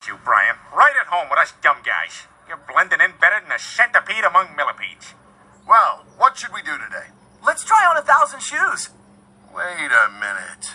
You, Brian. Right at home with us dumb guys. You're blending in better than a centipede among millipedes. Well, what should we do today? Let's try on 1,000 shoes. Wait a minute.